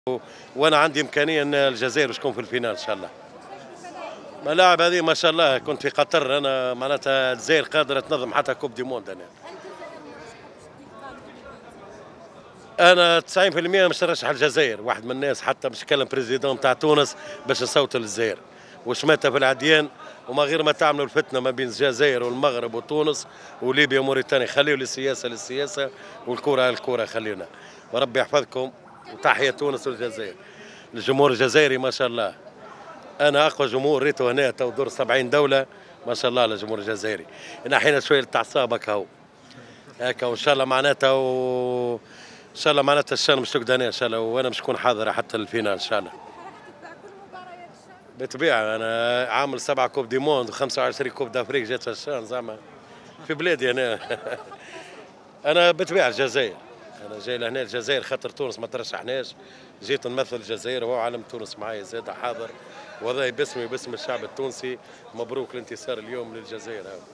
وانا عندي امكانيه ان الجزائر تكون في الفينال ان شاء الله. الملاعب هذه ما شاء الله كنت في قطر انا معناتها الجزائر قادره تنظم حتى كوب دي موند انا 90% مش نرشح الجزائر، واحد من الناس حتى مش كلم بريزيدون تاع تونس باش نصوتوا للجزائر وشماتها في العديان وما غير ما تعملوا الفتنه ما بين الجزائر والمغرب وتونس وليبيا وموريتانيا، خليوا للسياسه للسياسه والكره للكره خلينا. وربي يحفظكم وتحية تونس والجزائر. الجمهور الجزائري ما شاء الله انا اقوى جمهور ريته هنا تو دور 70 دوله ما شاء الله على الجمهور الجزائري. نحينا شويه لتعصابك هاو هكا وان شاء الله معناتها ان شاء الله معناتها الشان مش تقدر ان شاء الله وانا مش نكون حاضر حتى الفينال ان شاء الله. بالطبيعه انا عامل 7 كوب دي موند و25 كوب دافريك جات الشان زعما في بلادي انا. انا بالطبيعه الجزائر، انا جاي لهنا الجزائر خاطر تونس ما ترشحناش، جيت نمثل الجزائر وهو علم تونس معايا زاد حاضر وهذا باسمي وباسم الشعب التونسي. مبروك الانتصار اليوم للجزائر.